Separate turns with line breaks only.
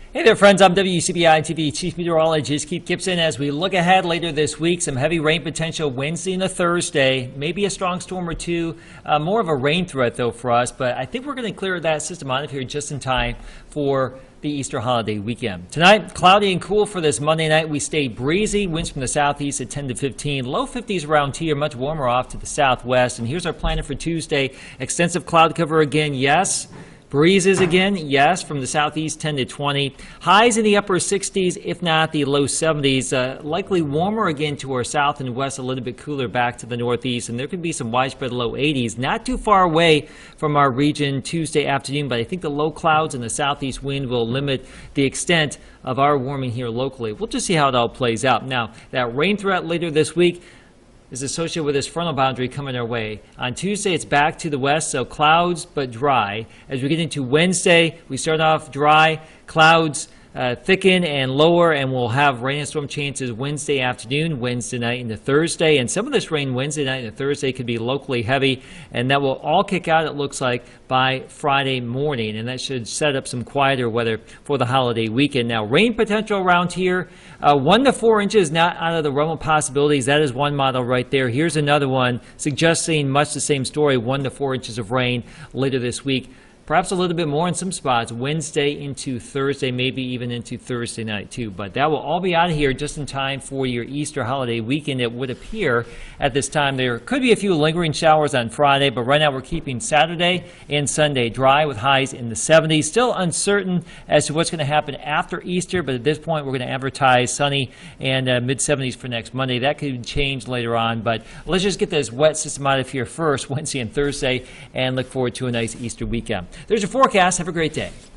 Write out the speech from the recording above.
Hey there, friends. I'm WCBI TV Chief Meteorologist Keith Gibson. As we look ahead later this week, some heavy rain potential Wednesday and a Thursday, maybe a strong storm or two. More of a rain threat, though, for us. But I think we're going to clear that system out of here just in time for the Easter holiday weekend. Tonight, cloudy and cool for this Monday night. We stay breezy. Winds from the southeast at 10 to 15. Low 50s around here, much warmer off to the southwest. And here's our planning for Tuesday. Extensive cloud cover again, yes. Breezes again, yes, from the southeast 10 to 20. Highs in the upper 60s, if not the low 70s. Likely warmer again to our south and west, a little bit cooler back to the northeast. And there could be some widespread low 80s. Not too far away from our region Tuesday afternoon, but I think the low clouds and the southeast wind will limit the extent of our warming here locally. We'll just see how it all plays out. Now, that rain threat later this week is associated with this frontal boundary coming our way. On Tuesday, it's back to the west, so clouds but dry. As we get into Wednesday, we start off dry, clouds thicken and lower, and we'll have rain and storm chances Wednesday afternoon, Wednesday night into Thursday. And some of this rain Wednesday night and Thursday could be locally heavy, and that will all kick out, it looks like, by Friday morning. And that should set up some quieter weather for the holiday weekend. Now, rain potential around here, 1 to 4 inches, not out of the realm of possibilities. That is one model right there. Here's another one suggesting much the same story, 1 to 4 inches of rain later this week. Perhaps a little bit more in some spots, Wednesday into Thursday, maybe even into Thursday night too. But that will all be out of here just in time for your Easter holiday weekend. It would appear at this time there could be a few lingering showers on Friday, but right now we're keeping Saturday and Sunday dry with highs in the 70s. Still uncertain as to what's going to happen after Easter, but at this point we're going to advertise sunny and mid-70s for next Monday. That could change later on, but let's just get this wet system out of here first, Wednesday and Thursday, and look forward to a nice Easter weekend. There's your forecast. Have a great day.